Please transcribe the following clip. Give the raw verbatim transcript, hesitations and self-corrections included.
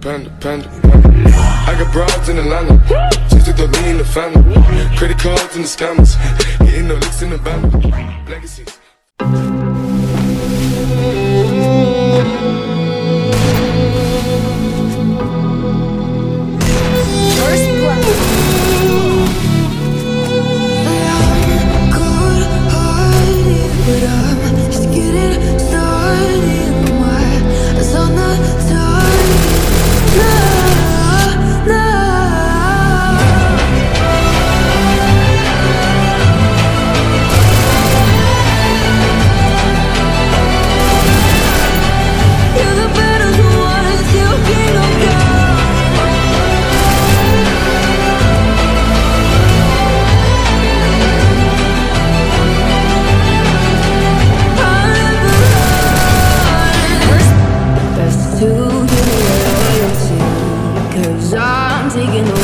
Panda, panda, panda. I got broads in Atlanta, just to throw me in the family. Credit cards and the scammers, hitting no licks in the band. Legacies. First blood. But I'm just getting started. My eyes on the target. No, no. You're the better one, still king of God. To give me loyalty, 'cause I'm taking